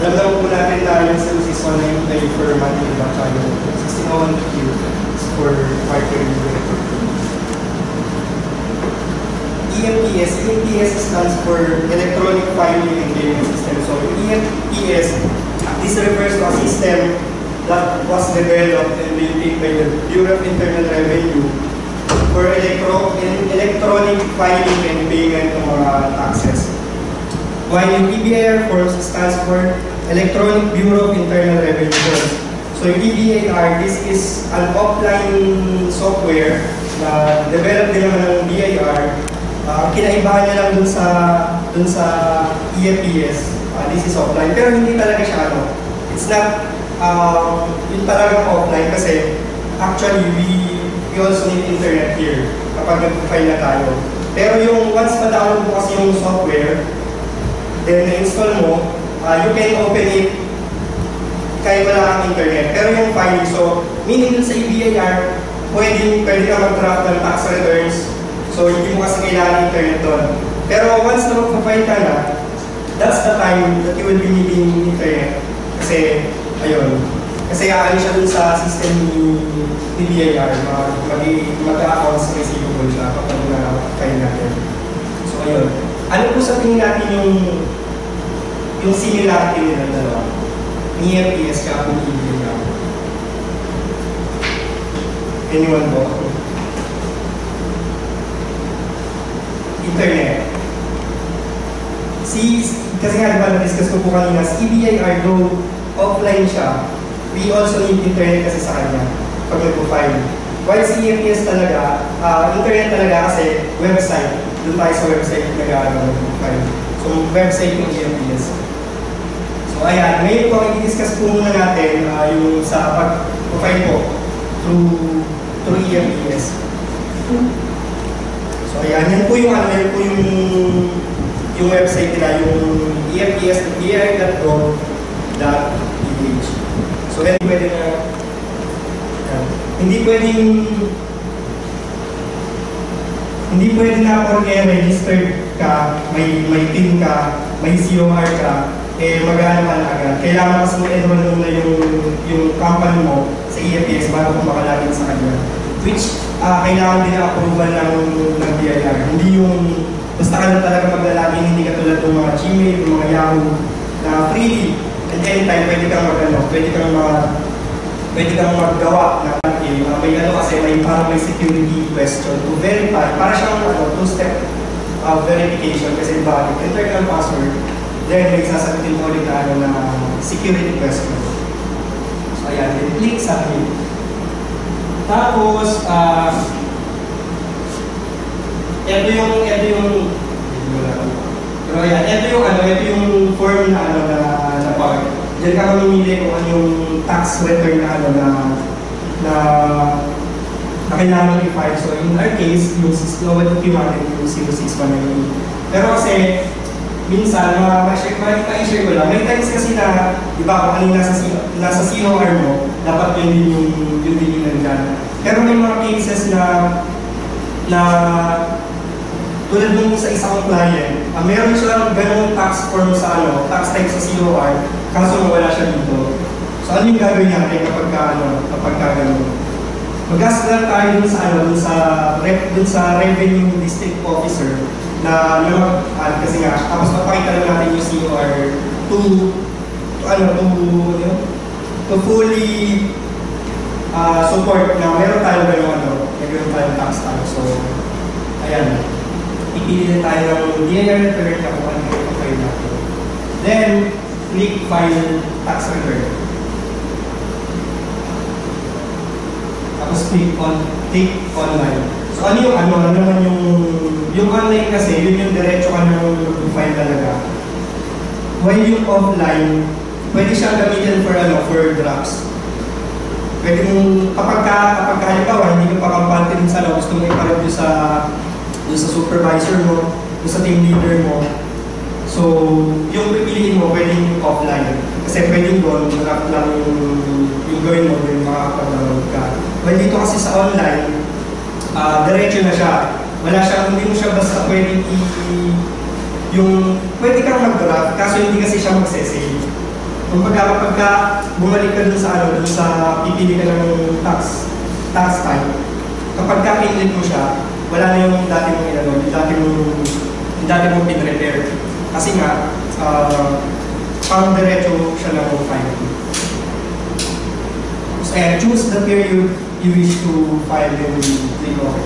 alam naman po natin na yung 0619 tayo for monthly batch, yung 1601Q for quarterly record. EMPS stands for Electronic Filing and Payment System. So EMPS, this refers to a system that was developed and maintained by the Bureau of Internal Revenue for electronic filing and payment ng mga taxes. While yung EBIR forms stands for Electronic Bureau of Internal Revenue. So yung EBIR, this is an offline software na developed din naman ng BIR. Kinaibahan niya lang dun sa EMPS. This is offline. Pero hindi talaga siya it's not yung talagang offline kasi actually we also need internet here kapag nag-file na tayo. Pero yung once ma-download mo kasi yung software, then na-install mo, you can open it kahit wala kang internet. Pero yung filing, so meaning dun sa EBIR, pwede ka mag-draft ng tax returns. So, hindi mo kasi kailangan internet doon. Pero once na mag-file ka na, that's the time that you will be needing internet. Kasi, ayun. Kasi aano siya dun sa system ni BIR, mag-accounts receivable siya kapag na-file natin. So, ayun. Ano po sa tingin natin yung similarity nila dalawa? Ni EMPS ka po ni BIR. Anyone po? Internet. Kasi nga diba na-discuss ko po kanina, si EBIR, though offline siya, we also need internet kasi sa kanya pag nag-file. While si EMPS talaga, internet talaga kasi website. Doon tayo sa website nag-file. So, website yung EMPS. So, ayan. Ngayon po, i-discuss po muna natin yung sa pag-file po through EMPS. So ayan, yan po yung website nila, yung emps.bir.gov.ph. So yan, pwede na, hindi pwede na porque registered ka, may PIN ka, may COR ka, mag-ano ka na agad. Kailangan mas mo-enroll muna yung company mo sa EMPS bago kung makalagin sa kanya. Which kailangan din ang approval ng BIR. Hindi yung basta ka lang talaga maglalagin, hindi katulad ng mga Gmail, ng mga Yahoo, na freely and anytime pwede kang maggawa ng may kasi parang may security question to verify. Para siyang two-step verification kasi bakit internal password, then may sasagutin mo ulit na security question. So ayan, then click submit. Tapos, ito yung form na part. Diyan ka mamimili kung ano yung tax return na kailangan i-file. So, in our case, yung 1601Q natin, yung 0619. Pero kasi, minsan, ma-share ko lang. May times kasi na, di ba, kung ano yung nasa COR mo, dapat yun din yung nandyan. Pero may mga cases na tulad nung sa isang client, meron silang ganong tax form sa tax type sa COR, kaso wala siya dito. So ano yung gagawin natin kapag gano'n? Mag-ask lang tayo dun sa revenue district officer na mag-add kasi nga, tapos mapakita lang natin yung COR to fully support na meron tayong tayong tax tayo. So, ayan. Ipili din tayo ng BIR return na kung ano yung file natin. Then, click File Tax Return. Tapos click Online. So, ano naman yung online kasi, yun yung diretso ka ng file talaga. While yung offline, pwede siyang gamitin for drafts. Pwede mong, kapag halimbawa, hindi ka pa kampante din sa gusto mo ipareview sa supervisor mo, sa team leader mo. So, yung pipiliin mo, pwedeng offline. Kasi pwedeng doon, draft lang yung gawin mo, yung makakapag-download ka. Well, dito kasi sa online, diretso na siya. Hindi mo siya basta pwedeng pwede kang mag-draft, kaso hindi kasi siya mag-save. Kumbaga kapag bumalik ka dun sa pipili ka ng tax type, kapag ka-inlet mo siya, wala na yung dati mong yung dati mong pin-repair. Kasi nga, pang diretso siya na file. So, choose the period you wish to file and click OK.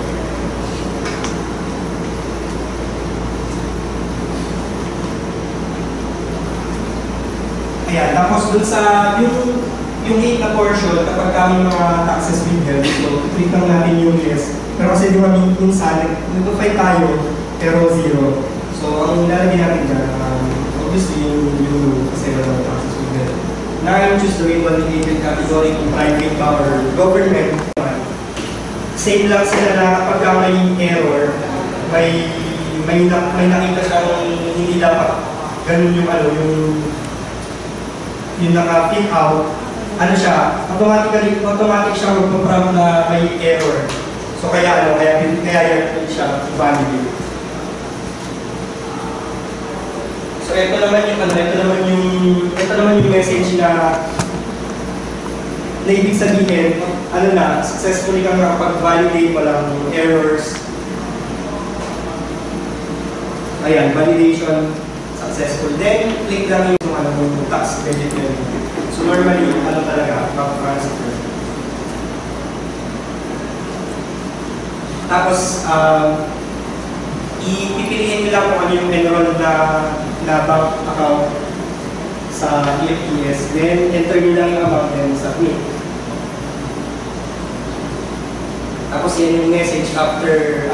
Ayan, tapos dun sa yung 8 na portion, kapag kami mga taxes withheld, so click lang natin yung yes. Pero kasi di ba minsan, nag-file tayo, pero 0. So ang lalagyan natin dyan, obviously yung kasi wala taxes withheld. Now, choose the regulated category kung private ba or government. Same lang sila na kapag may error, may nakita siyang hindi dapat ganun yung naka-pick out, automatic siya magpaprompt na may error. So kaya yan siya validate. So ito naman yung message na ibig sabihin, successfully kang nakapag-validate, walang errors. Ayan, validation successful. Then, click lang yung tax credit level. So normally, talaga, bank transfer. Tapos, ipipiliin nyo lang kung ano yung enroll na bank account sa EFTS. Then, enter nyo lang yung amount and submit. Tapos, yan yung message after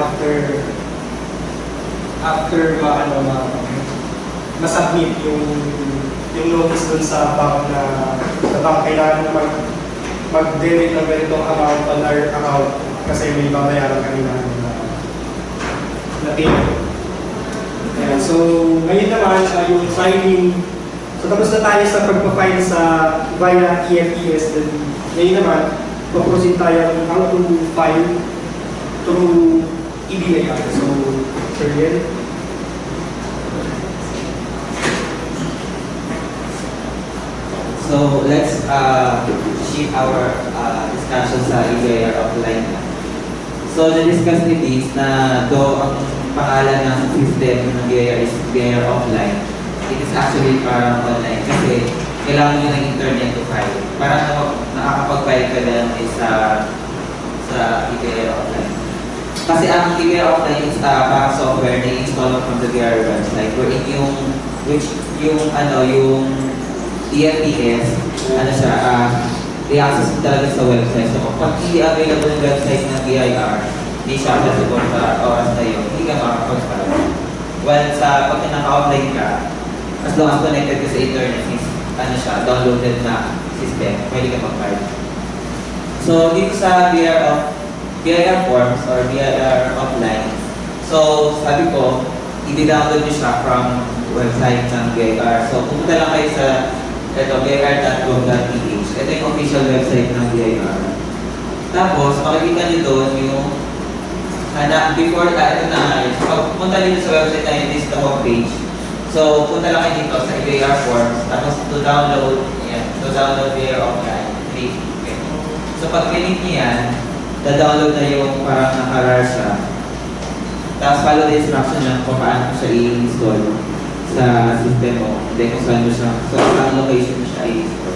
ma-submit yung notice dun sa bank kailangan mag-debit ng ganitong amount on our account kasi may babayaran kami na payment. Ayan, so ngayon naman yung filing. So tapos na tayo sa pagpa-file via EFTS. Ngayon naman, paproceed tayo how to file through EBIR. So, Sir. So let's shift our discussion sa EBIR offline. So na-discuss ni Vince na though ang pangalan ng system ng EBIR is EBIR offline, it is actually parang online kasi kailangan nyo ng internet to file. Parang nakakapag-file ka lang sa EBIR offline. Kasi ang EBIR offline is parang software na install from the EBIR website wherein yung EFTS, i-access mo talaga sa website. So, kung hindi available yung website ng BIR, hindi siya available sa oras na yun, hindi ka makakapag-file. Well, pag naka-offline ka, as long as connected ka sa internet, downloaded na system, pwede ka mag-file. So, dito sa BIR forms or BIR offline, so, sabi ko, i-download nyo siya from website ng BIR. So, pupunta lang kayo sa BIR.gov.ph. Ito yung official website ng BIR. Tapos, makikita nyo doon yung pag pumunta nyo sa website na yung list na page. So, punta lang kayo dito sa BIR forms. Tapos, to download BIR offline. Click. Okay. So, pag click nyo yan, da-download na yung parang nakarar siya. Tapos, follow the instruction lang kung paano siya i-install sa system mo. Then kung saan mo siya, so saan location mo siya i-install.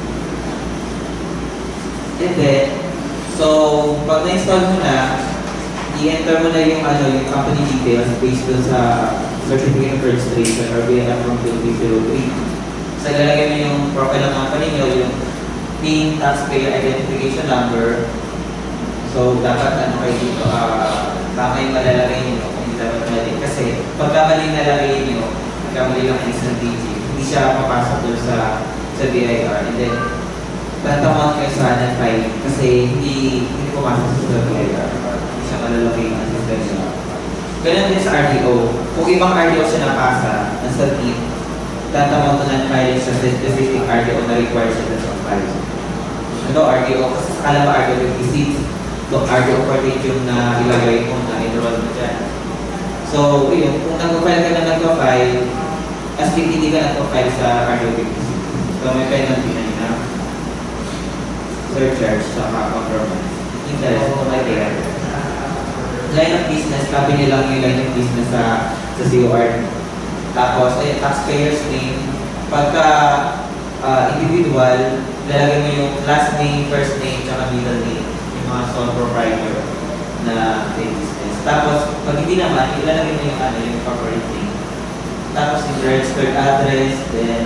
And then, so pag na-install mo na, i-enter mo na yung company details based dun sa certificate of registration or BNF from 2003. So ilalagay mo yung profile ng company nyo, yung PIN, taxpayer identification number. So dapat kayo dito, tama yung malalagay nyo kung hindi dapat mali. Kasi pagka mali nalagay nyo, kamali lang isang digit, hindi siya papasok doon sa BIR. And then, tatamang kayo sa file kasi hindi pumasok sa BIR. Hindi siya malalaki ang system niya. Ganun din sa RDO. Kung ibang RDO siya napasa, nasa team, tatamang ko ng file sa specific RDO na required siya sa file. RDO? Kasi sakala ba RDO 56? So, RDO 48 yung na ilagay mo na enroll mo dyan. So, yun, kung nag-file ka na nag-file, as hindi ka nag-file sa RDO 56. So may penalty na yun na surcharge sa compromise. Interest, kung may kaya. Line of business, sabi niyo lang yung line of business sa COR. Tapos, taxpayer's name. Pagka individual, lalagay mo yung last name, first name, tsaka middle name. Yung mga sole proprietor na business. Tapos, pag hindi naman, ilalagay mo yung corporate name. Tapos, yung registered address, then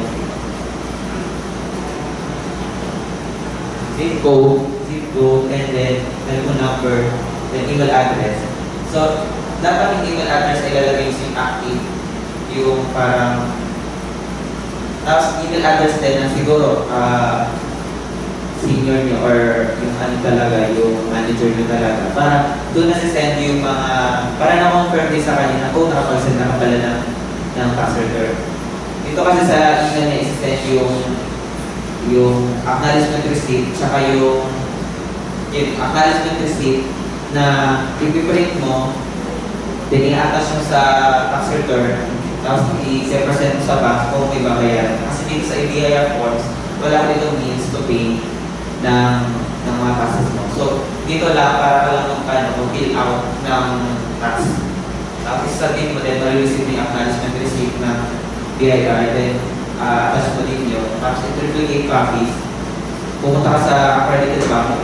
zip code, and then telephone number, then email address. So, dapat yung email address ay ilalagay yung active, yung parang, tapos email address din na siguro, senior nyo or yung ano talaga, yung manager nyo talaga. Para doon na send yung mga, para na-confirm din sa kanya na, oh, nakapag-send na ka pala ng tax return. Dito kasi sa email niya isi-send yung acknowledgement receipt, tsaka yung acknowledgement receipt na ipiprint mo, then i-attach mo sa tax return, tapos i-present mo sa bank kung may babayaran. Kasi dito sa ADIR forms, wala ka dito means to pay ng mga taxes mo. So, dito lang para ka lang fill out ng tax. Tapos sabihin mo din, ma-receive mo yung acknowledgement receipt ng DIR, then attach mo din yun. Tapos i-triplicate copies. Pumunta ka sa accredited bank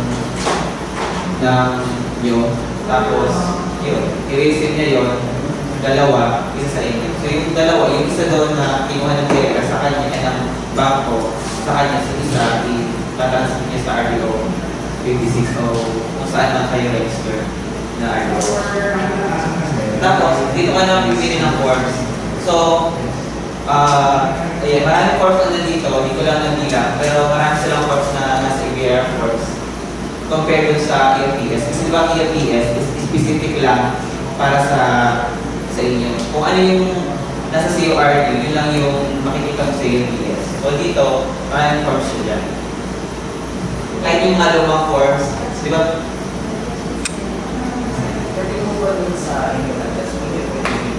ng yun. Tapos, yun, i-receive niya yun, dalawa, isa sa inyo. So yung dalawa, yung isa doon na kinuha ng DIR sa kanya, ng bangko, sa kanya, sa isa, i-transmit niya sa RDO 56 o kung saan man kayo register na RDO. Tapos, dito ka naman pipili ng forms. So, ayan, maraming forms na dito, hindi ko lang nabilang, pero marami silang forms na nasa ABR forms compared dun sa EFPS. Kasi diba ang EFPS is specific lang para sa inyo. Kung ano yung nasa COR nyo, yun lang yung makikita mo sa EFPS. So dito, maraming forms siya dyan. Kahit yung mga lumang forms, di ba? Pwede mo ba dun sa inyo na test mo yun?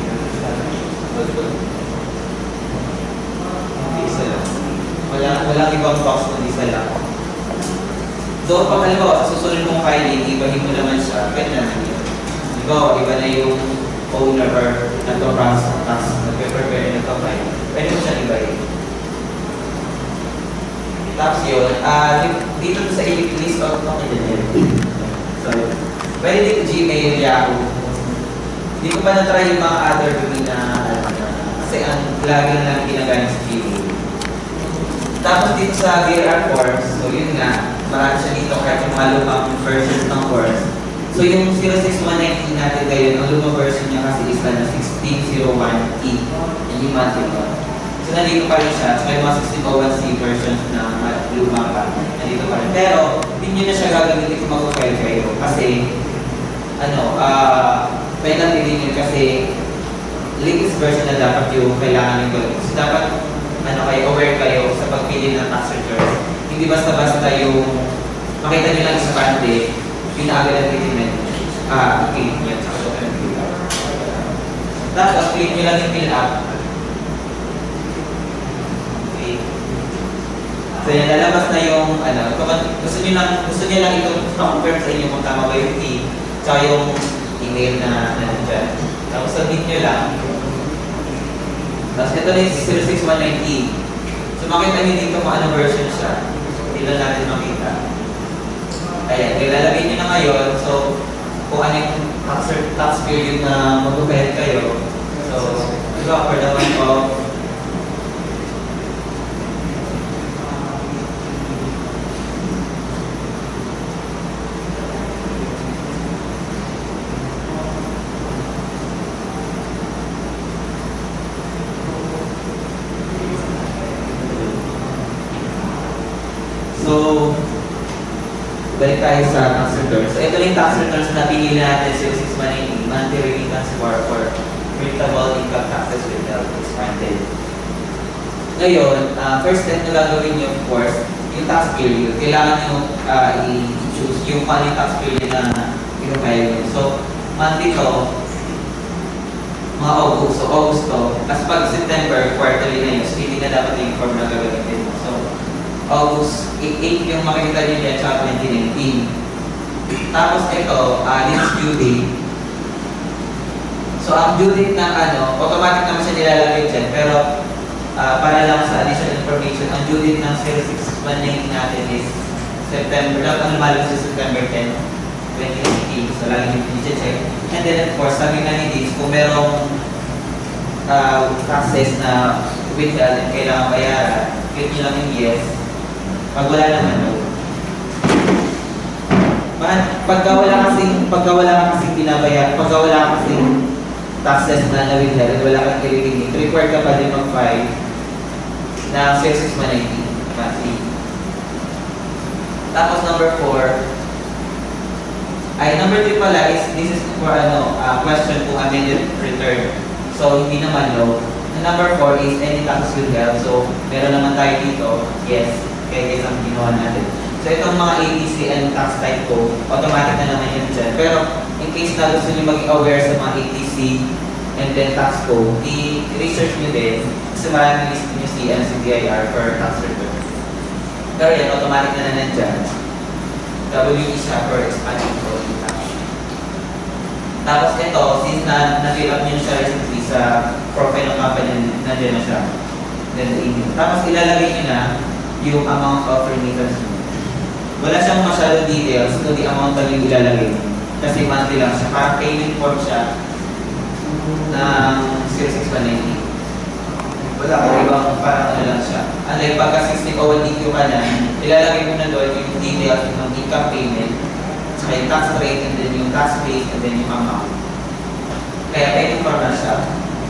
Isa lang. Walang ibang box kung isa lang. So, pag halimbawa, sa susunod mong filing, ibahin mo naman siya, pwede naman yun. Halimbawa, iba na yung owner or nagpa-process ng tax, nagpe-prepare, nagpa-file. Pwede mo siya ibahin. Tapos yun, dito sa list of sorry. Pwede dito Gmail, Yahoo. Hindi ko pa na-try yung mga other domain na kasi ang lagi na lang ginagamit sa Gmail. Tapos dito sa VRR forms, so yun nga, marami siya dito kahit yung mga lumang versions ng forms. So yung 06119 natin ngayon, ang lumang version niya kasi is na 1601E. Yan yung monthly one. So nandito pa rin siya. So may mga 1601C versions na lumang pa. Nandito pa rin. Pero hindi nyo na siya gagamitin kung mag-file kayo. Kasi, penalty din yun kasi latest version na dapat yung kailangan yung gawin. So dapat, kayo aware kayo sa pagpili ng tax returns. Hindi basta-basta yung makita nyo lang sa bande, pinaagad ang pilimen. Okay, yan sa total fill up. Tapos, click nyo lang yung fill up. Okay. So yan, lalabas na yung, gusto nyo lang ito confirm sa inyo kung tama ba yung fee, tsaka yung email na nandyan. Tapos, submit nyo lang. Tapos ito na yung 06190. So makita nyo dito kung anong version siya. Hindi lang natin makita. Ayan, ilalagay nyo na ngayon. So, kung ano yung tax period na mag-upend kayo. So, diba, for the month of balik tayo sa tax returns. So, ito yung tax returns na pinili natin sa 618, monthly remittance for printable income taxes withheld expanded. Ngayon, first step na gagawin nyo, of course, yung tax period. Kailangan nyo i-choose yung funny tax period na pinupile nyo. So, monthly to, mga August. So, August to. Kasi pag September, quarterly na yun. So, hindi na dapat yung form na gagawin mo. So, August 8 yung makikita nyo yan sa 2019. Tapos ito, this is due date. So ang due date ng automatic naman siya nilalagay dyan, pero para lang sa additional information, ang due date ng 06-119 natin is September, ang lumalabas sa September 10, 2018. So lagi nyo i-check. And then of course, sabi nga ni Dave, kung merong taxes na withheld and kailangan bayaran, click nyo lang yung yes. Pag wala naman, no. Pagka wala kasing binabayaran, pagka wala kasing taxes na na-withheld at wala kang kilikinig, required ka pa din mag-file na 06-119 monthly. Tapos number 3 pala is, this is for question kung amended return. So, hindi naman no. And number 4 is any tax withheld. So, meron naman tayo dito, yes, kaya guys ang ginawa natin. So, itong mga ATC and tax type ko, automatic na naman yun dyan. Pero, in case na gusto nyo maging aware sa mga ATC and then tax ko, i-research nyo din kasi maraming list nyo si NCBIR for tax return. Pero yan, automatic na nandyan. WE siya for expanding for tax. Tapos ito, since na-fill up nyo siya recently sa profile ng company, nandiyan na siya. Then the email. Tapos ilalagay nyo na yung amount of remittance nyo. Wala siyang masyadong details, kundi amount lang yung ilalagay nyo. Kasi monthly lang siya. Parang payment form siya ng 06-119. Wala ka ibang parang lang siya. Unlike pagka 60 DQ ka na, ilalagay mo na doon yung details ng income payment, saka yung tax rate, and then yung tax base, and then yung amount. Kaya payment form na siya.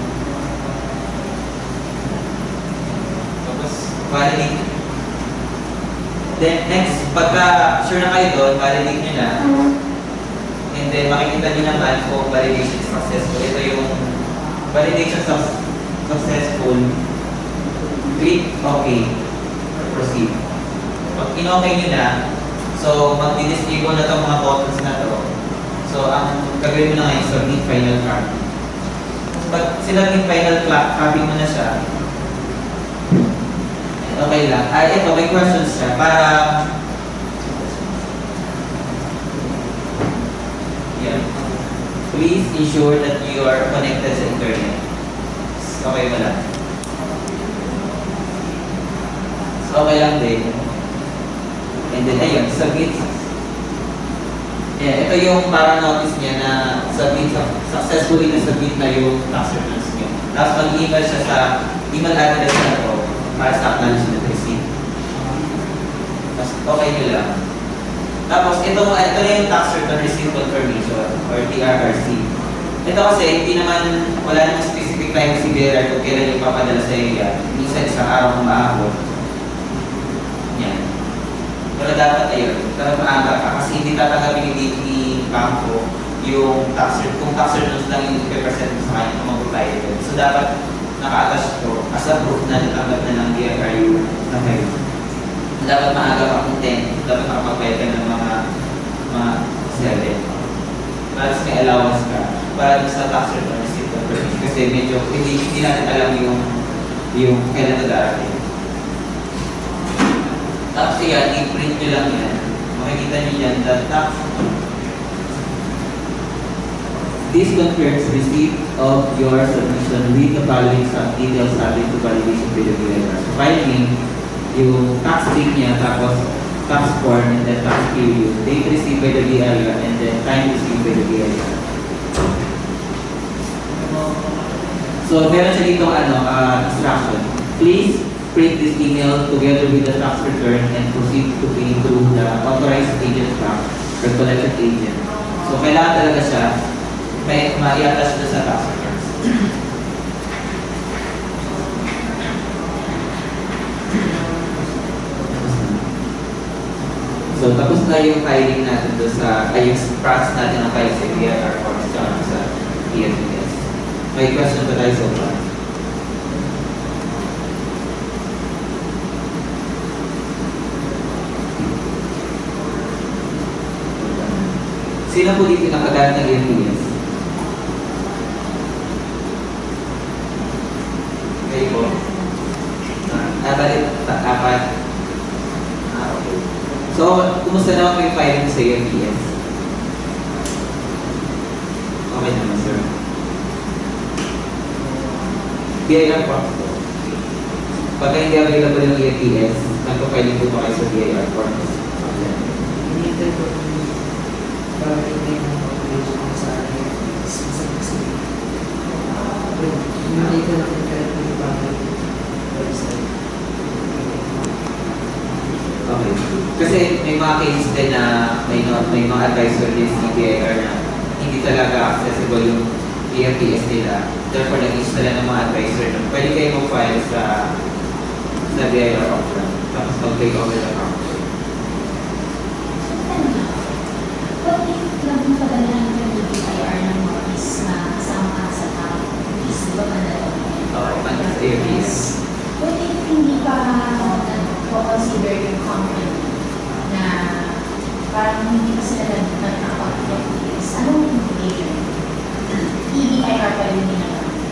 Tapos, validate. Then next, pagka sure na kayo doon, validate nyo na. And then makikita nyo naman kung validation is successful. Ito yung validation successful. Click OK. Proceed. Pag in-OK nyo na, so mag-disable na itong mga buttons na to. So ang gagawin mo na ngayon, submit final copy. Pag sinabing final copy mo na siya, okay lang. Ito, may questions siya. Para please ensure that you are connected sa internet. Okay mo lang. So, okay lang din. And then, ayun, submit. Yeah, ito yung parang notice niya na successfully na-submit na yung tax returns niyo. Tapos mag-email siya sa email address na ito para sa acknowledgement receipt. Tapos, okay nyo lang. Tapos, ito na yung tax return receipt confirmation or TRRC. Ito kasi, hindi naman, wala namang specific time si bearer kung kailan yung papadala sa iyo yan. Minsan, isang araw kung maabot. Yan. Pero dapat ayun, dapat maaga ka kasi hindi tatanggapin ni Banko yung tax return. Kung tax returns lang yung 5% sa kanya kung mag-apply ito. So, dapat naka-attach ko as a proof na natanggap na ng DRRU na kayo. Dapat maaga ka kung 10, dapat nakapag-bayad ka ng mga 7. Para may allowance ka, para sa tax return receipt kasi medyo hindi natin alam yung kailan ito darating. Tapos yan, i-print nyo lang yan. Makikita nyo yan, the tax. This confirms receipt of your submission with the following details subject to validation by the BIR. So finally, yung tax date niya, tapos tax form, and then tax period, date received by the BIR, and then time received by the BIR. So meron siya dito instruction. Please print this email together with the tax return and proceed to pay through the authorized agent bank or collection agent. So kailangan talaga siya may ma-i-attach na sa tax returns. So tapos na yung filing natin doon sa, yung process natin ng file sa BIR forms sa PNPS. May question ba tayo so far? Sino po dito nakagamit ng PNPS? Kayo po? Balik, apat. So, kumusta naman may filing sa UMPS? Okay naman, sir. BIR forms po. Pagka hindi available yung UMPS, nagpa-filing po ba kayo sa BIR forms? Hindi ko para hindi mo population sa specific. Hindi ko na pinagkaya ng bagay website. Okay. Kasi may mga case din na may mga advisor din sa BIR na hindi talaga accessible yung UMPS nila. Therefore, nag-install ng mga advisor na pwede kayo mag-file sa BIR offline. Tapos mag-take over the account. What if nagpapadala ng BIR ng notice na kasama ka sa tao? Is ba padala? Oo, ano sa UMPS? What if hindi pa consider yung company na parang hindi pa sila nag-account ng BIS? Anong implication? EBIR pa rin nila.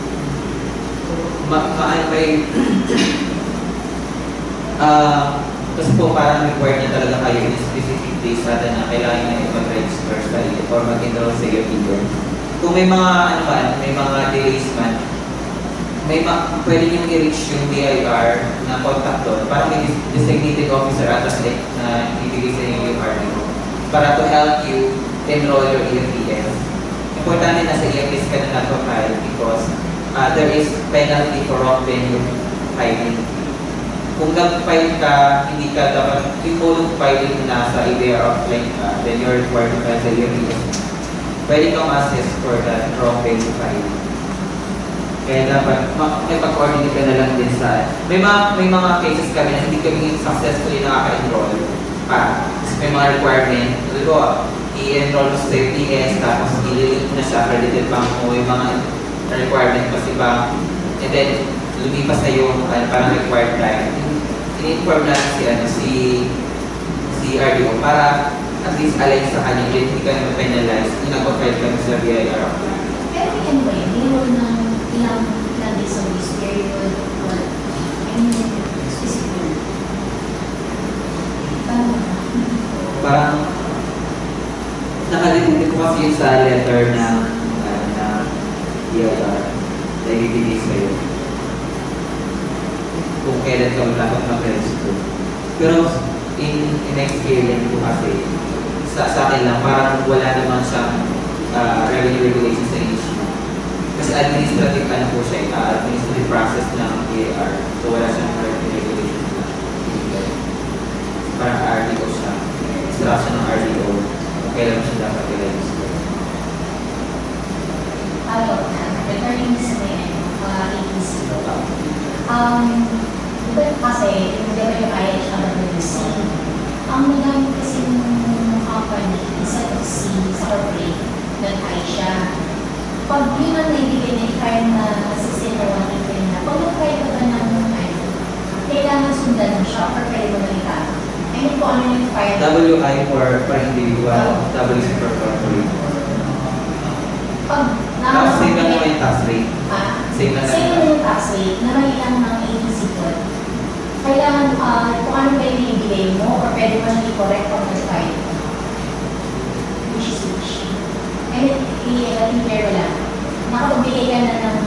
Kasi po parang required niya talaga kayo in specific days natin na kailangan niya mag-register sa or mag-enroll sa UMPS. Kung may mga may mga delays man, pwede niyong i-reach yung BIR na contact doon. Parang may designated officer at na ibigay sa inyo yung RDO para to help you enroll your UMPS. Importante na sa UMPS ka na nag-file because there is penalty for wrong venue filing. Kung nag-file ka, hindi ka dapat yung filing na sa EBR offline ka, then you're required to file sa UMPS. Pwede kang assess for that wrong venue filing. Kaya dapat may pag-coordinate ka na lang din sa... May mga cases kami na hindi kami successfully nakaka-enroll pa. May mga requirement. Diba, i-enroll mo sa UMPS, tapos i-link mo na sa accredited bank mo, yung mga requirement kasi ba. And then, lumipas na yung parang required time. In-inform na si RDO para at least align sa kanya, hindi ka naman penalize, yung nag-file kami sa BIR. Pero anyway, enroll ng ilang days of this period, or any specific. Parang nakalilito ko kasi yun sa letter na BIR na ibibigay sa'yo kung kailan ka dapat mag-register. Pero in experience ko kasi sa akin lang, parang wala naman siyang revenue regulations sa issue. Kasi administrative po siya, administrative process ng BIR. So wala siyang revenue regulations na ibigay. Parang RDO siya. Instruction ng RDO. Kailan mo siya dapat i-register. Regarding sa agency ko, diba kasi yung WI at WC, ang nagamit kasi ng company instead of C sa corporate, nag-I siya. Pag yun ang naibigay na i-file na sisinawan natin na, pag nag-file ka ba ng kailangan sundan mo siya or pwede mo na itago? I mean, kung ano yung file. WI for individual, WC for corporate. Tapos same lang naman yung tax rate. Same lang naman yung tax rate na may ilang ng agency ko. Kailangan kung ano ba yung i-delay mo or pwede mo nang i-correct on the file. Which is which. And i-clear mo lang. Nakapagbigay ka na ng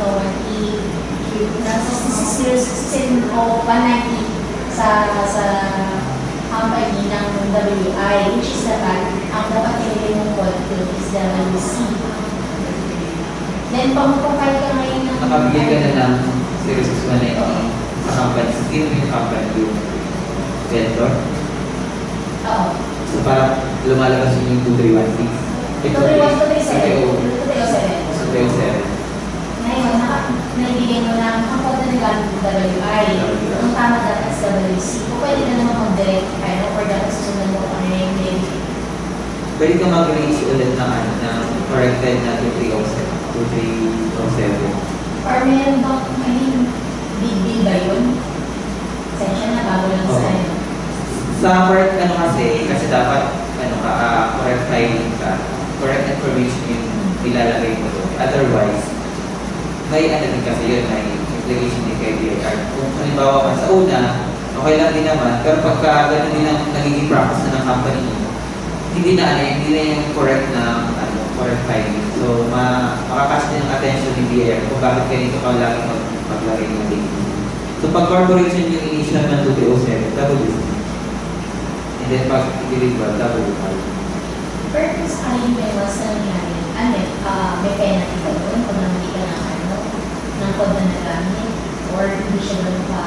1601 sa company ng WI, which is dapat ang dapat nilagay mong code is WC. Then, pag-file ka ngayon ng... Nakabigay ka na ng Series 618 sa company. Sino yung company yung vendor? Oo. So parang lumalabas yung 2316. 2317. So 07. Ngayon, naibigay mo lang ang code na nilang WI. Ang tama dapat sa WC. Kung pwede ka naman mag-direct kayo or dapat susunod mo kung ano yung nilagay. Pwede ka mag-raise ulit ng corrected na 2307. Or meron bang, big deal ba yun? Sensya na, bago lang sa ano. Sa work, kasi dapat, correct filing ka, correct information yung ilalagay mo doon. Otherwise, may din kasi yun, may implication din kay BIR. Kung halimbawa ka sa una, okay lang din naman. Pero pagka ganun din ang nagiging practice na ng company mo, hindi na yung correct na correct filing. So, makakast din ang attention ni BIR kung bakit ganito ka lagi maglagay ng date. So, pag corporation yung initial ng 207, double listing. And then pag individual, double file. Pero kung sakaling may was na nangyari, may penalty ba doon kung namali ka ng code na nagamit? Or hindi siya doon pa?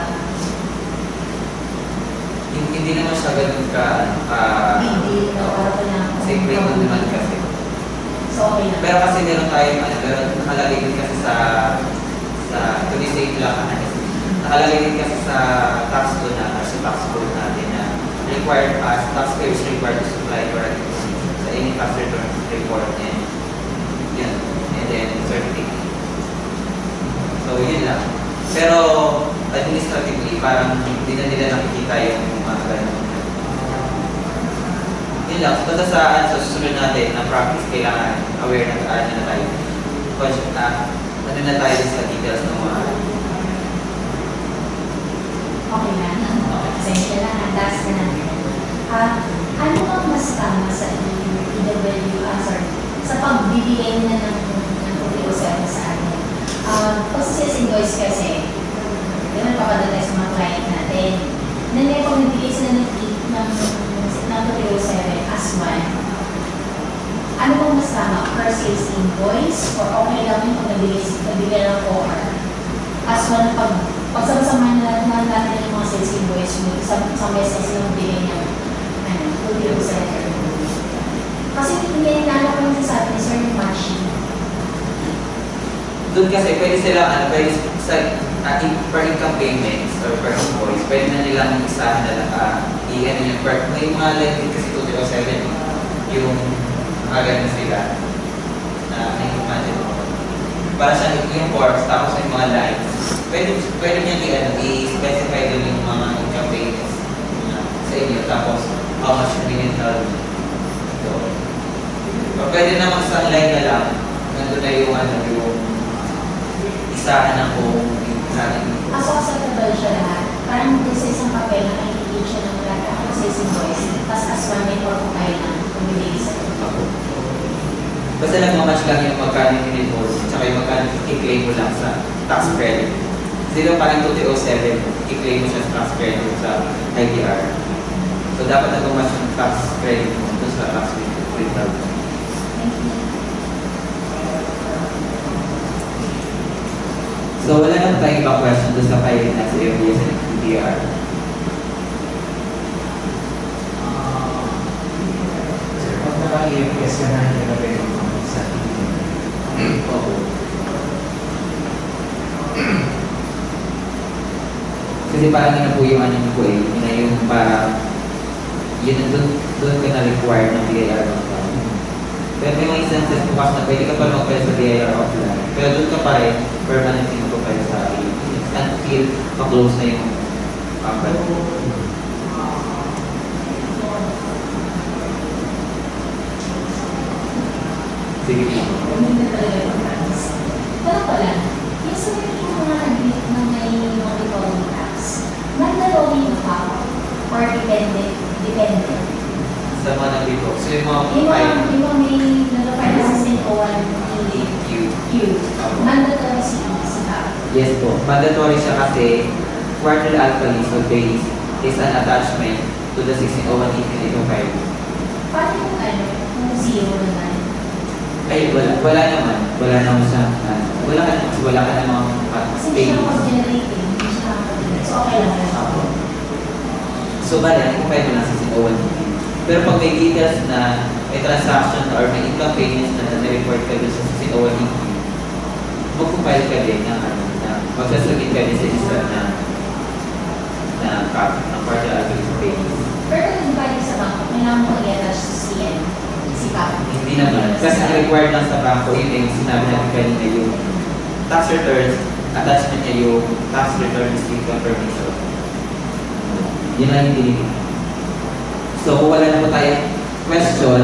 Hindi naman siya ganun ka, Hindi, para pa lang. same rate ng demand kasi. So, okay lang. Pero kasi meron tayong, meron nakalagay din kasi sa to the same lang, nakalagay din kasi sa tax code na, or sa tax code natin na required as taxpayers required to supply correct information sa any tax return report and yun, and then certificate. So, yun lang. Pero, administratively, parang hindi na nila nakikita yung mga ganun. Yun lang. So, basta sa susunod natin na practice, kailangan aware na tayo. Conscious na, na tayo sa details ng mga Okay lang. Pasensya lang, andas na natin. Ano bang mas tama sa sa pagbibigay na ng PTO7 sa atin? Process invoice kasi, di ba papadala sa mga client natin, na may pagbibigay sila ng PTO7 as one. Ano bang mas tama? Per sales invoice? Or okay lang yung pagbibigay ng OR? As one, pagsama-sama natin yung mga sales invoice mo, isang beses yung bigay niya, PTO7. Kasi hindi nalala ko yung sasabi ni Sir yung matching. doon kasi pwede sila, pwede sa per income payments or per invoice, pwede na nilang isahan na i-ano yung per, may mga line din kasi 207 yung ganun sila na imagine mo. Para sa yung forms, tapos yung mga lines, pwede niya i-specify doon yung mga income payments sa inyo, tapos how much yung binental. So, pwede naman sa line na lang, nandun na yung yung isahan ng kung natin. Aso acceptable siya lahat. Parang dun sa isang papel na nakikita siya ng lahat ako sa isang voice, tapos as one may portfolio na pumibili sa ito. Basta nagmamatch lang yung magkano yung in-invoice, tsaka yung magkano i-claim mo lang sa tax credit. Kasi yung parang 207, i-claim mo siya sa tax credit sa ITR. So dapat nagmamatch yung tax credit mo doon sa tax credit. Thank you. So wala naman tayong ibang question doon sa filing na sa ABS and ITR. Sir, pag naka-EFS ka na, hindi na pwede sa Oo. Kasi parang yun na po yung ano ko yun na yung parang yun doon ka na-require ng DIR offline. Pero may mga instances po kasi na pwede ka pa mag-file sa DIR offline. Pero doon ka pa rin permanently mag-file sa ABS until pa-close na yung company. Sige po. Hindi na talaga yung practice. Pero pala, yung sa mga nag-meet na may monitoring tax, mandatory ba or dependent? Sa mga nandito. So yung mga Yung file mga may notified assistant o Q. Q. Mandatory si ba? Yes po. Mandatory siya kasi quarterly alkali so base is an attachment to the 1601 file. Paano yung kung zero naman? Ay, wala naman. Wala naman siya. Wala ka namang Kasi hindi siya mag-generate eh. Hindi siya mag-generate. So okay lang. So bala, i-file mo lang sa 1601 Pero pag may details na may transaction or may income payments na na-report ka doon sa 1601 mag-file ka din na magsasubmit ka din sa isa na quarterly alkali payments. Pero kung ba sa bangko, kailangan mo mag-attach sa CN? Si Papa? Hindi naman. Kasi ang required lang sa bangko, yun yung sinabi natin kanina yung tax returns, attachment niya yung tax return receipt confirmation. Yun lang yung dinilig. So, kung wala na po tayong question,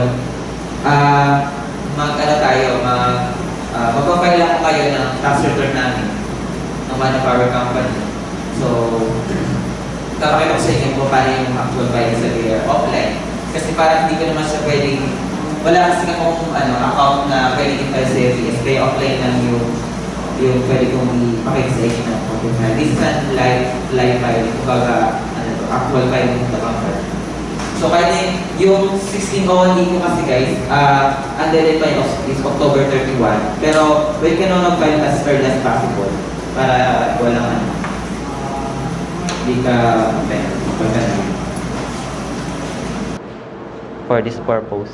magpapile lang po kayo ng tax return namin ng one of our company. So, Kapakita ko sa inyo kung paano yung actual filing sa BIR offline. Kasi parang hindi ko naman siya pwedeng, wala kasi akong account na pwedeng i-file sa FES, kaya offline lang yung pwede kong ipakita sa inyo ng computer. This is a live filing, kumbaga actual filing of the company. So kaya yung 1601E ko kasi guys, ang deadline is October 31. Pero we can mag-file as early as possible para walang hindi ka for this purpose.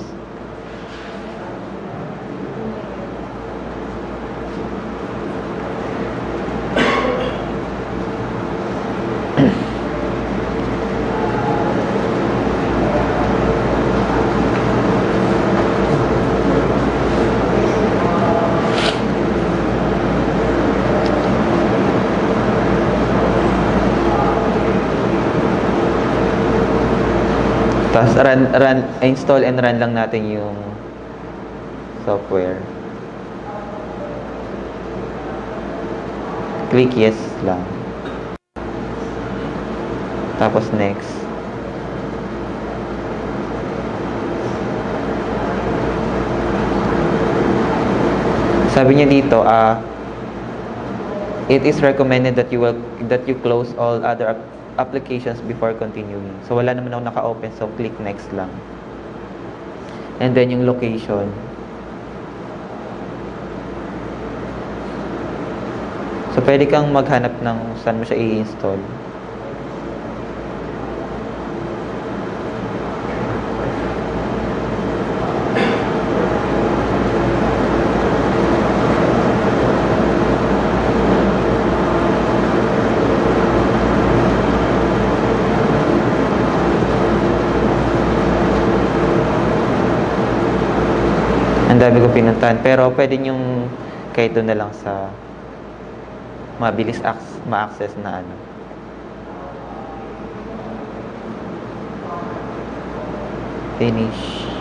Tapos install and run lang natin yung software. Click yes lang. Tapos next. Sabi niya dito, it is recommended that you close all other applications before continuing. So wala naman ako naka-open, so click next lang. And then yung location. So pwede kang maghanap ng saan mo siya i-install. Ang dami ko pinuntahan, pero pwede yung kahit doon na lang sa mabilis ma-access na ano. Finish.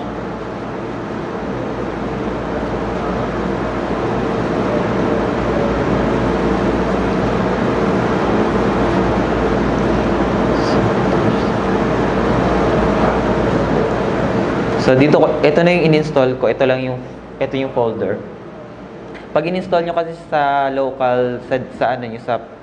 So dito, ito na yung in-install ko. Ito yung folder. Pag in-install nyo kasi sa local, sa ano nyo,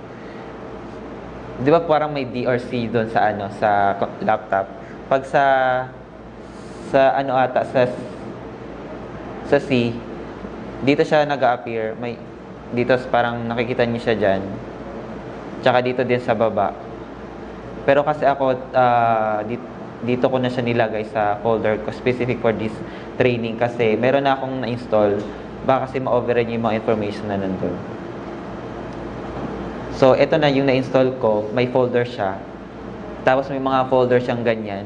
di ba parang may DRC doon sa ano, sa laptop. Pag sa ano ata, sa C, dito siya nag-appear. Dito parang nakikita niyo siya dyan. Tsaka dito din sa baba. Pero kasi ako, dito ko na siya nilagay sa folder ko specific for this training kasi meron na akong na-install, baka kasi ma-override yung mga information na nandun. So ito na yung na-install ko, may folder siya, tapos may mga folder siyang ganyan.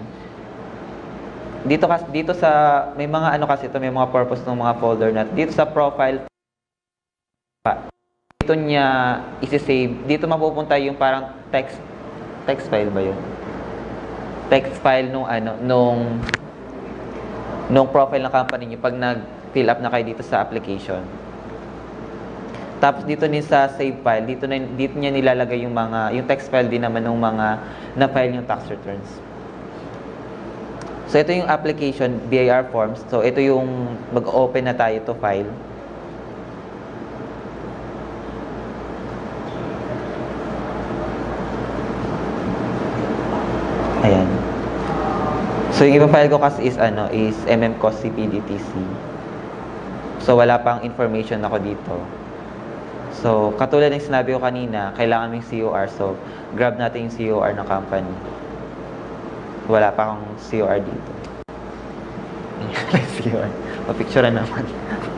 Dito sa may mga ano kasi ito, may mga purpose ng mga folder na dito sa profile, dito niya isi-save, dito mapupunta yung parang text file ba yun? Text file nung profile ng company niyo pag nag-fill up na kayo dito sa application. Tapos dito din sa save file, dito niya nilalagay yung text file din naman ng mga na-file yung tax returns. So ito yung application BIR forms. So ito yung mag-open na tayo to file. Ayan. So yung ibang file ko kasi is MMCOS CPDTC. So wala pang information ako dito. So katulad ng sinabi ko kanina, kailangan mo yung COR. So grab natin yung COR ng company. Wala pa akong COR dito. COR. Pa-picturean naman.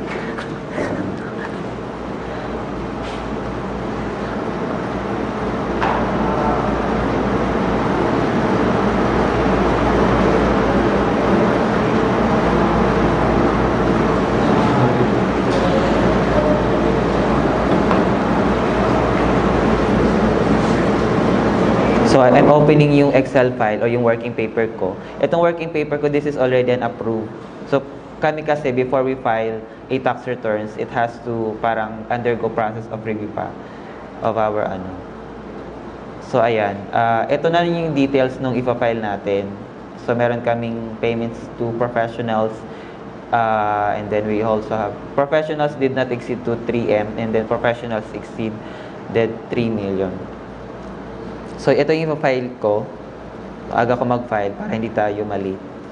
So I'm opening yung Excel file o yung working paper ko. Itong working paper ko, this is already an approved. So kami kasi before we file a tax returns, it has to parang undergo process of review pa of our So, ayan. Ito na yung details nung ipa-file natin. So, meron kaming payments to professionals. And then we also have professionals did not exceed to 3M, and then professionals exceeded 3 million. So, ito yung ipa-file ko. Aga ko mag-file para hindi tayo mali.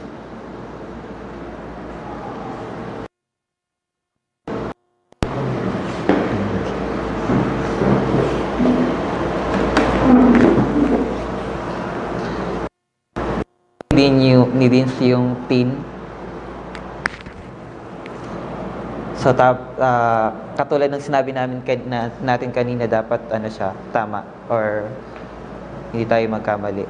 Needins yung PIN. So, katulad ng sinabi natin kanina, dapat ano siya, tama or hindi tayo magkamali.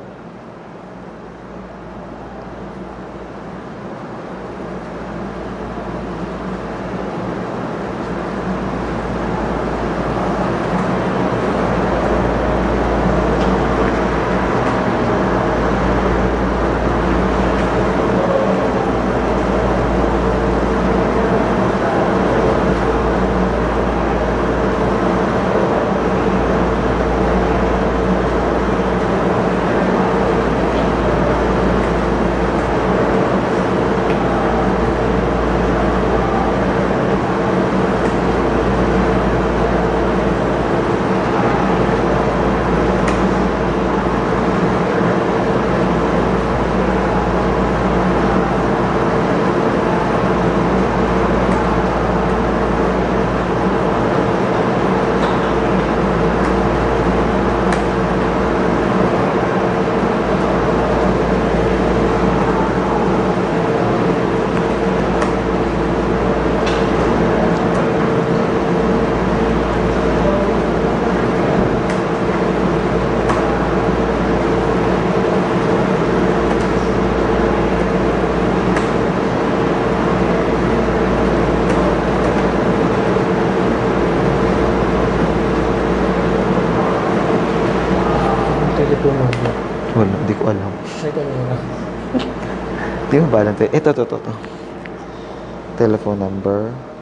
Telephone number. Wala, hindi ko alam. May kanina. Di mo ba alam? Ito. Telephone number.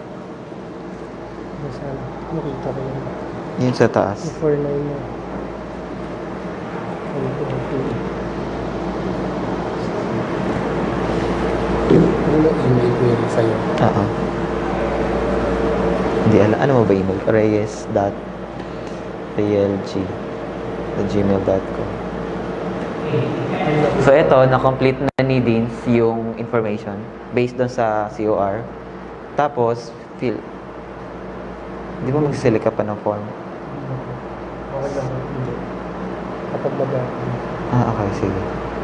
Saan? Nakita ko yun. Yun sa taas. Yung 49 mo. Ano yung email ko yun sa'yo? Oo. Hindi alam. Ano mo ba email? reyes.realg@gmail.com. So, ito, na-complete na ni Deans yung information based doon sa COR. Tapos, di ba mag-select ka pa ng form? Okay lang. Hindi. Kapag mag-aapin. Okay, sige.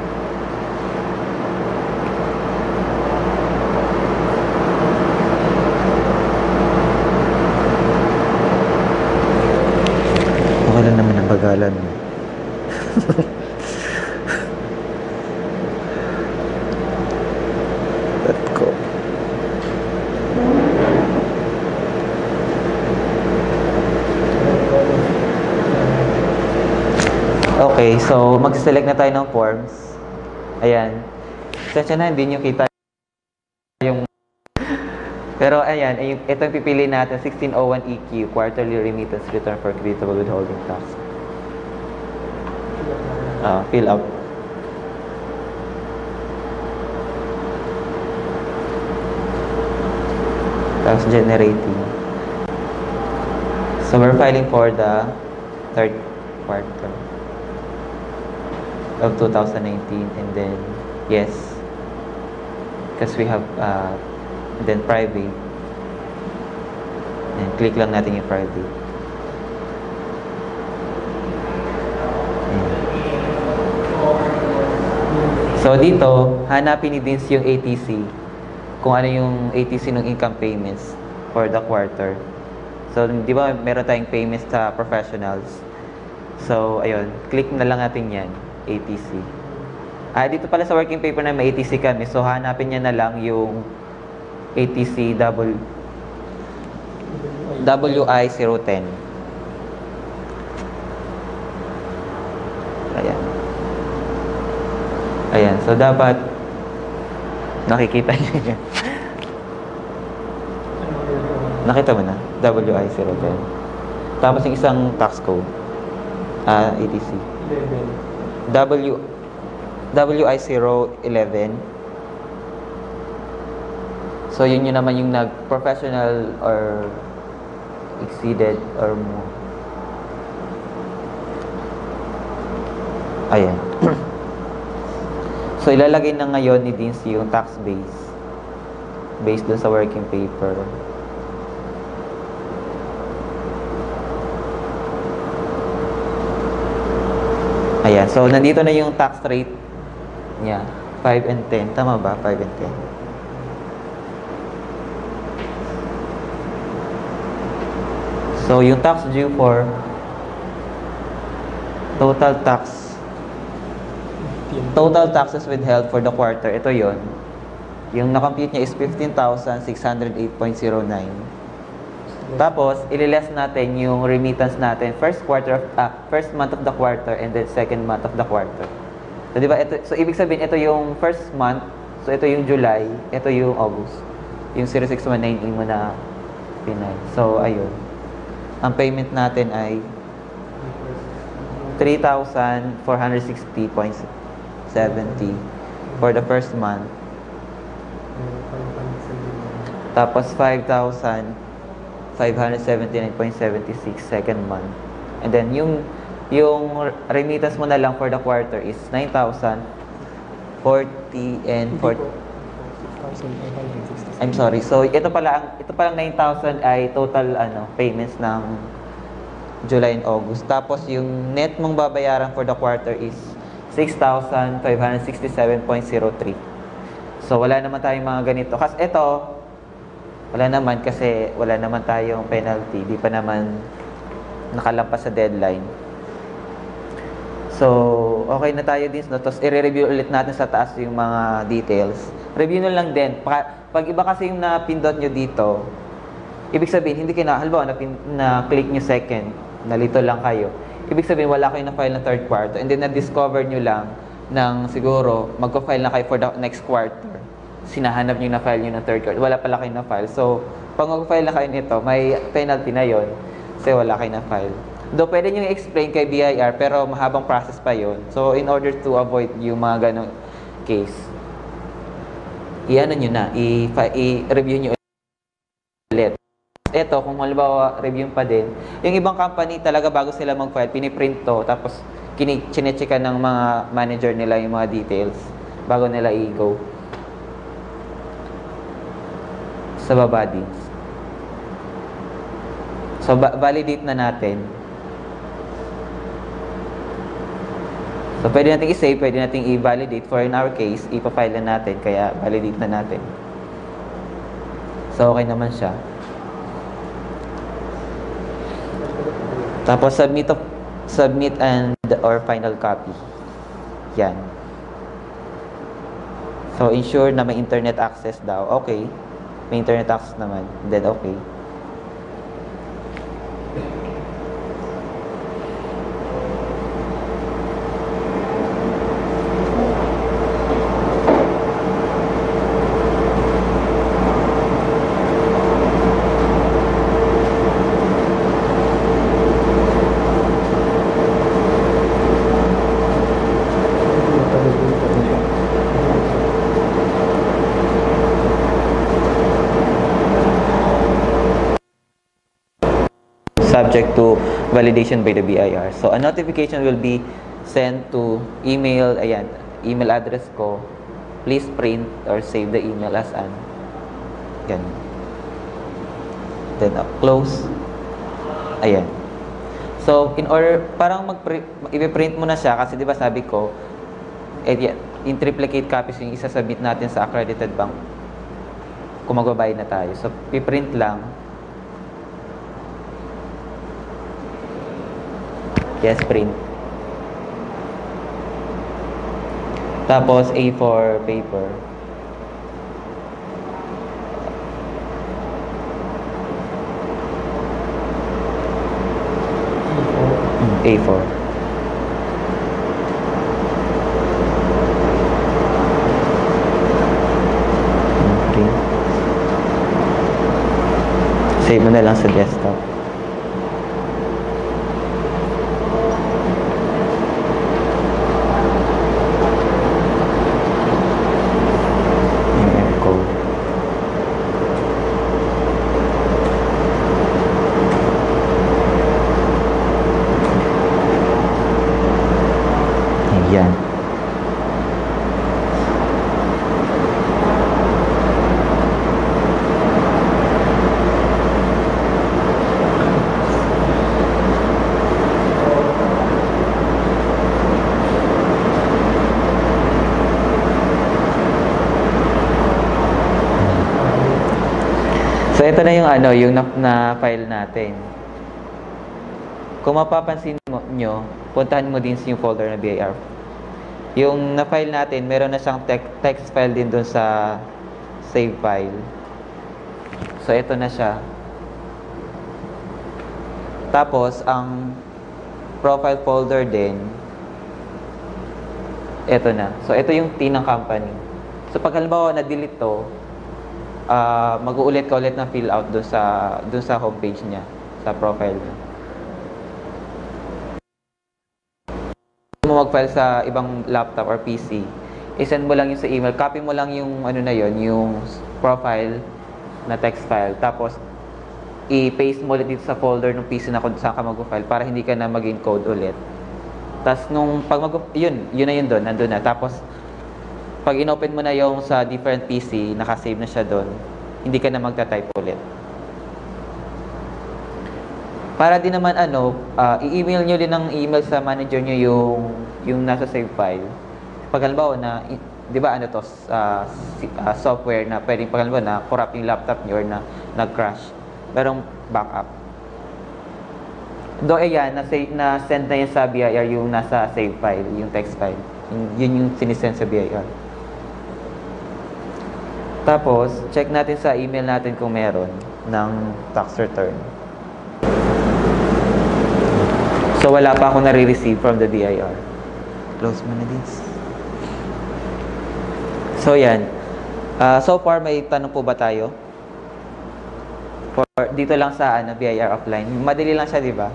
Okay lang naman ang bagalan mo. Let's go. Okay, so mag-select na tayo ng forms. Ayan. Sensya na, hindi nyo kita yung... Pero ayan, ito yung pipili natin, 1601 EQ, Quarterly Remittance Return for Creditable Withholding Tax. Fill up. Tapos generating. So we're filing for the third quarter of 2019, and then yes, because we have then private, and click lang natin yung private. Ayan. So dito hanapin ni Deans yung ATC, kung ano yung ATC ng income payments for the quarter. So di ba meron tayong payments sa professionals, so ayun, click na lang natin yan, ATC. Dito pala sa working paper na may ATC kami, so hanapin niya na lang yung ATC WI 010. Ayan, so dapat nakikita niyo yan. Nakita mo na? WI 010. Tapos yung isang tax code, ATC. W WI011. So yun naman yung nag-professional or exceeded or more. Ayan. So ilalagay na ngayon ni Deans yung tax base based dun sa working paper. Ayan. So nandito na yung tax rate niya. 5 and 10. Tama ba? 5 and 10. So, yung tax due for total taxes withheld for the quarter, ito yon. Yung na-compute niya is 15,608.09. Tapos, ililess natin yung remittance natin first month of the quarter and then second month of the quarter. So, di ba? So, ibig sabihin, ito yung first month. So, ito yung July. Ito yung August. Yung 0619 mo na pinay. So, ayun. Ang payment natin ay 3,460.70 for the first month. Tapos 5,579.76 second month. And then yung remittance mo na lang for the quarter is 9,040 and 40. I'm sorry. So ito palang 9,000 ay total payments ng July and August. Tapos yung net mong babayaran for the quarter is 6,567.03. So wala naman tayong mga ganito. Kasi ito wala naman kasi wala naman tayong penalty. Di pa naman nakalampas sa deadline. So okay na tayo din. Tapos i-review ulit natin sa taas yung mga details. Review na lang din. Pag iba kasi yung napindot nyo dito, ibig sabihin, hindi kayo na-click nyo second, nalito lang kayo. Ibig sabihin, wala kayo na-file na third quarter. And then, na-discover nyo lang ng siguro, magko-file na kayo for the next quarter. Sinahanap nyo na-file nyo na third quarter. Wala pala kayo na-file. So, pag mag-file na kayo nito, may penalty na yon kasi wala kayo na-file. Though, pwede nyo i-explain kay BIR, pero mahabang process pa yon. So, in order to avoid yung mga ganong case, nyo na, i-review nyo ulit. Ito, kung halimbawa, review pa din, yung ibang company talaga bago sila mag-file, piniprint to, tapos chine-checkan ng mga manager nila yung mga details bago nila i-go sa baba din. So, validate na natin. So, pwede natin i-save, pwede natin i-validate. For in our case, ipa-file na natin, kaya validate na natin. So, okay naman siya. Tapos, submit and or final copy. Yan. So, ensure na may internet access daw. Okay. May internet access naman. Then, okay. Subject to validation by the BIR. So, a notification will be sent to email, email address ko. Please print or save the email as an. Yan. Then, close. Ayan. So, in order, parang i-print mo na siya kasi di ba sabi ko, in triplicate copies yung isa-submit natin sa accredited bank kung magbabayad na tayo. So, i-print lang. Yes, print. Tapos, A4 paper. A4. Okay. Save mo na lang sa desktop. ito na yung ano, yung na-file natin. Kung mapapansin nyo, puntahan mo din yung folder na BIR. Yung na-file natin, meron na siyang text file din doon sa save file. So, ito na siya. Tapos, ang profile folder din, ito na. So, ito yung T ng company. So, pag halimbawa na-delete to, mag-uulit ka ulit ng fill out doon sa homepage niya, sa profile niya. Kung mo mag-file sa ibang laptop or PC, i-send mo lang yung sa email, copy mo lang yung ano na yon, yung profile na text file, tapos i-paste mo ulit dito sa folder ng PC na kung saan ka mag-file para hindi ka na mag-encode ulit. Tapos nung pag yun na yun doon, nandun na. Tapos pag inopen mo na yung sa different PC, nakasave na siya doon, hindi ka na magta-type ulit. Para din naman i-email nyo din ng email sa manager nyo yung nasa save file. Pag halimbawa na, di ba software na pwedeng pag halimbawa na corrupt yung laptop nyo or na nag-crash, merong backup. Do ayan, na-send na yan sa BIR yung nasa save file, yung text file. Yun yung sinisend sa BIR. Tapos, check natin sa email natin kung meron ng tax return. So, wala pa ako nare-receive from the BIR. Close mo na this. So, yan. So far, may tanong po ba tayo? Dito lang sa BIR offline. Madali lang siya, di ba?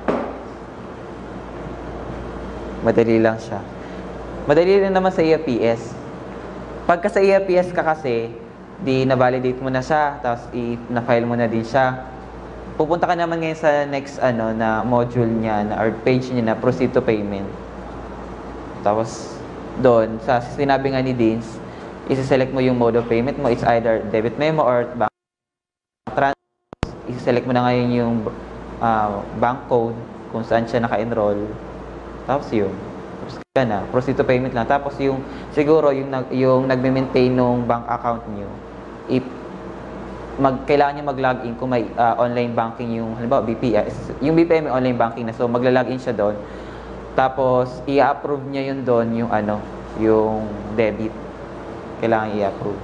Madali lang siya. Madali rin naman sa EFPS. Pagka sa EFPS ka kasi, di na-validate mo na siya, tapos na-file mo na din siya. Pupunta ka naman ngayon sa next na module niya or page niya na proceed to payment. Tapos doon, sa sinabi nga ni Deans, isi-select mo yung mode of payment mo. It's either debit memo or bank transfer. Isi-select mo na ngayon yung bank code kung saan siya naka-enroll. Tapos yun. Tapos ka na. Proceed to payment lang. Tapos yung siguro yung nagme-maintain ng bank account niyo, kailangan niya mag-login kung may online banking yung halimbawa BPS. Yung BPM may online banking na, so magla-login siya doon. Tapos i-approve niya yun doon yung debit. Kailangan i-approve.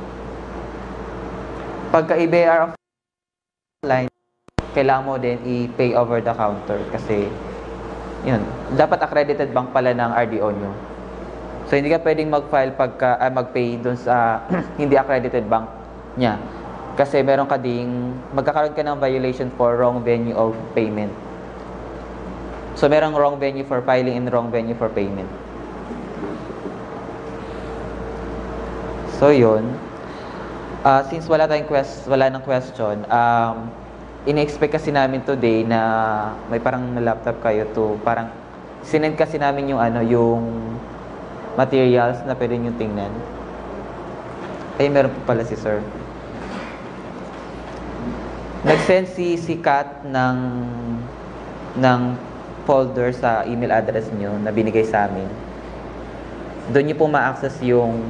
Pagka i-BIR offline, kailangan mo din i-pay over the counter kasi yun, dapat accredited bank pala ng RDO nyo. So hindi ka pwedeng mag-file pagka mag-pay doon sa hindi accredited bank niya. Kasi meron ka magkakaroon ka ng violation for wrong venue of payment. So merong wrong venue for filing and wrong venue for payment. So yun. Since wala nang question, in-expect kasi namin today na may parang laptop kayo parang sinend kasi namin yung materials na pwede nyo tingnan. Ay, meron pa pala si sir. Nag-send si Kat ng folder sa email address nyo na binigay sa amin. Doon nyo po ma-access yung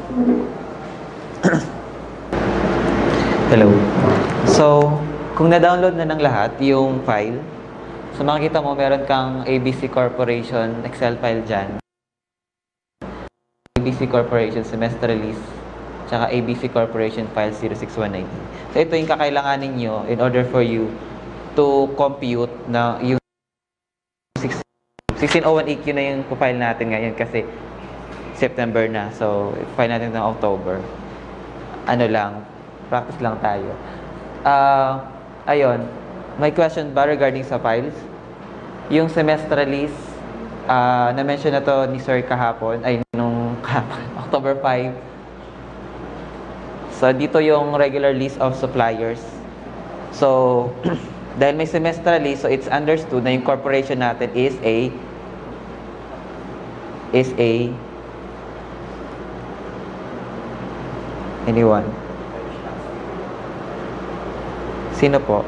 hello. So, kung na-download na ng lahat yung file, so makikita mo meron kang ABC Corporation Excel file dyan. ABC Corporation Semester Release, tsaka ABC Corporation File 06190. So, ito yung kakailanganin nyo in order for you to compute na yung 1601EQ na yung file natin ngayon kasi September na. So, file natin ng October. Practice lang tayo. Ayun, may question ba regarding sa files? Yung semester release, na-mention na to ni Sir kahapon, October 5. So, dito yung regular list of suppliers. So, dahil may semester release, so it's understood na yung corporation natin is anyone? Sino po?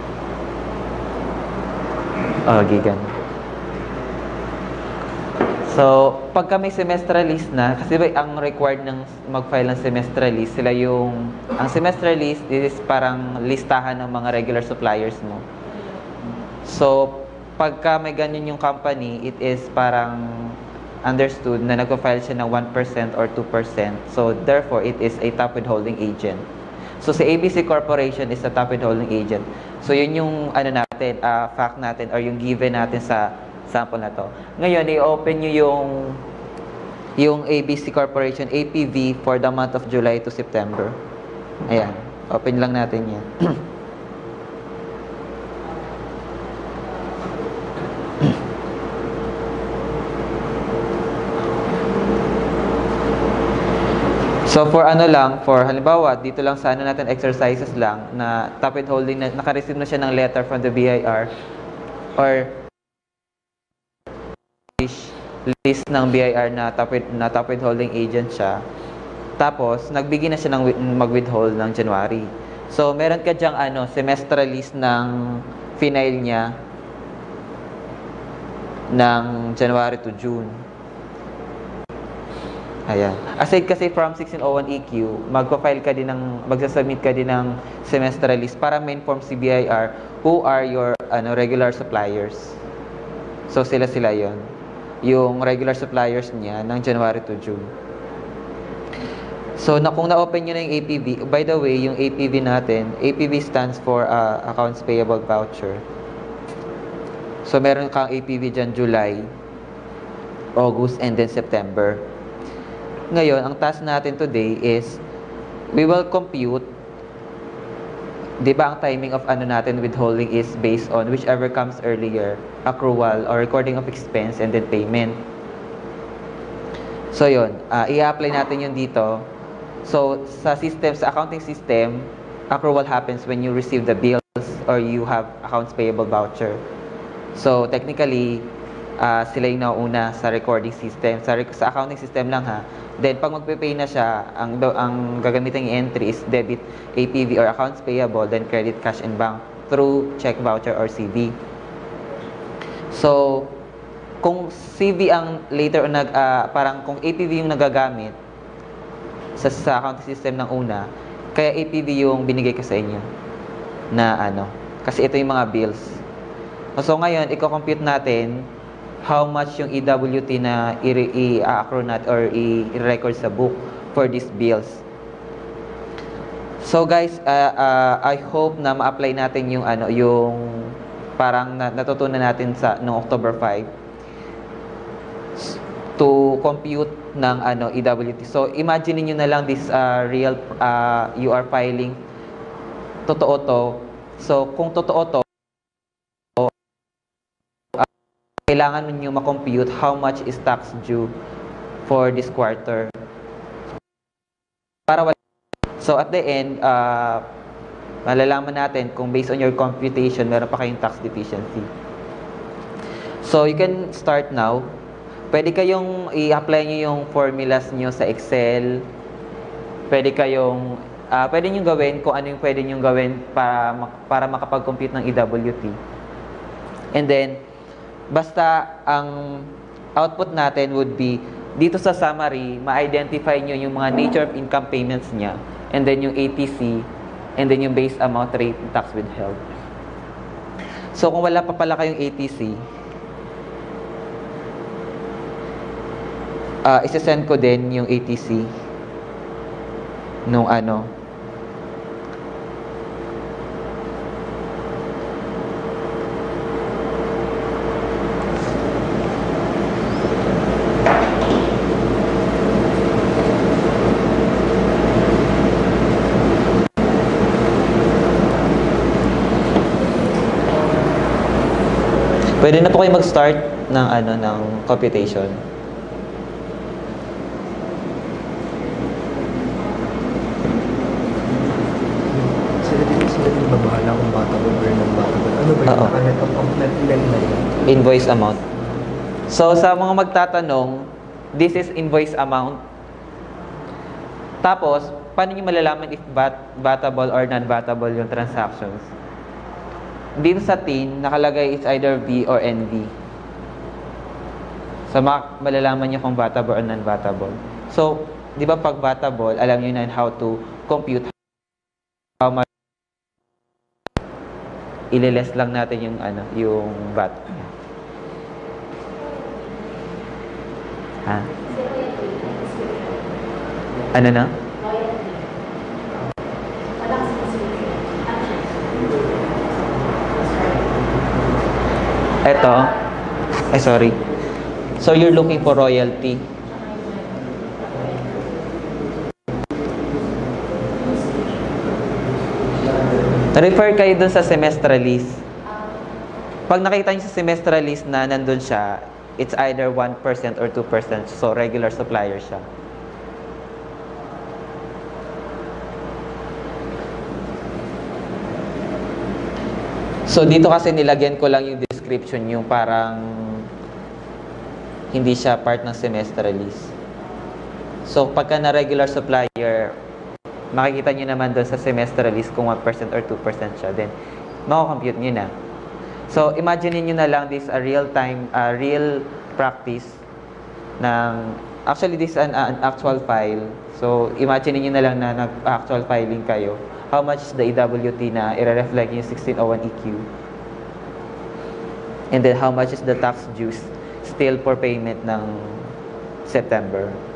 Gigan. So, pagka may semestralist na, kasi ba, ang required ng mag-file ng semestralist, sila yung, ang semestralist is parang listahan ng mga regular suppliers mo. So, pagka may ganyan yung company, it is parang understood na nag-file siya ng 1% or 2%. So, therefore, it is a top withholding agent. So, si ABC Corporation is a top withholding agent. So, yun yung ano natin, fact natin or yung given natin sa sample na to. Ngayon, i-open nyo yung ABC Corporation APV for the month of July to September. Ayan. Open lang natin yan. So for ano lang, for halimbawa, dito lang sa ano natin exercises lang na top withholding na naka-receive na siya ng letter from the BIR or list ng BIR na top withholding agent siya. Tapos nagbigay na siya ng mag-withhold ng January. So meron ka diyang ano, semestral list ng final niya ng January to June. Ayan. Aside kasi from 1601 EQ, magpa-file ka din ng, magsasubmit ka din ng semestral list para ma-inform si BIR who are your regular suppliers. So sila yon. Yung regular suppliers niya ng January to June. So kung na-open nyo na yung APV, by the way, yung APV natin, APV stands for Accounts Payable Voucher. So meron kang APV dyan July, August, and then September. Ngayon, ang task natin today is we will compute, di ba ang timing of ano natin withholding is based on whichever comes earlier, accrual or recording of expense and then payment. So yun, i-apply natin yun dito. So sa system, sa accounting system, accrual happens when you receive the bills or you have accounts payable voucher. So technically, sila yung nauna sa recording system. Sa accounting system lang ha. Then, pag magpe-pay na siya, ang gagamitin yung entry is debit APV or accounts payable, then credit cash and bank through check voucher or CV. So, kung CV ang later on parang kung APV yung nagagamit sa accounting system ng una, kaya APV yung binigay ko sa inyo na kasi ito yung mga bills. So, ngayon, i-compute natin how much yung EWT na i-accrue natin or i-record sa book for these bills. So guys, I hope na ma-apply natin yung yung parang natutunan natin sa noong October 5 to compute ng EWT. So imagine niyo na lang this real you are filing totoo to. So kung totoo to, kailangan niyo ma-compute how much is tax due for this quarter. So at the end, malalaman natin kung based on your computation, meron pa kayong tax deficiency. So you can start now. Pwede kayong i-apply niyo yung formulas niyo sa Excel. Pwede niyo gawin kung ano yung pwede niyo gawin para makapag-compute ng EWT. And then basta ang output natin would be, dito sa summary, ma-identify nyo yung mga nature of income payments niya, and then yung ATC, and then yung base amount rate tax withheld. So, kung wala pa pala kayong ATC, isa-send ko din yung ATC nung pwede na po kayo mag-start ng ng computation. Sila din babahala kung bata ba or non-bata ba. Ano ba yung nakanet of complement na yun? Invoice amount. So sa mga magtatanong, this is invoice amount. Tapos, paano nyo malalaman if batable or non-batable yung transactions? Dito sa TIN, nakalagay is either V or NV. So, malalaman nyo kung vatable or non-vatable. So, di ba pag vatable, alam nyo na how to compute how much ililess lang natin yung yung VAT. Ha? Ano na? Eto. Sorry. So, you're looking for royalty. Refer kayo dun sa semestralis. Pag nakita nyo sa semestralis na nandun siya, it's either 1% or 2%. So, regular supplier siya. So, dito kasi nilagyan ko lang yung description, yung parang hindi siya part ng semestralis. So, pagka na regular supplier, makikita nyo naman doon sa semestralis kung 1% or 2% siya. Then, makakompute nyo na. So, imagine nyo na lang this a real practice ng, actually this is an actual file. So, imagine nyo na lang na nag-actual filing kayo. How much is the EWT na i-reflect yung 1601 EQ? And then, how much is the tax dues still for payment ng September?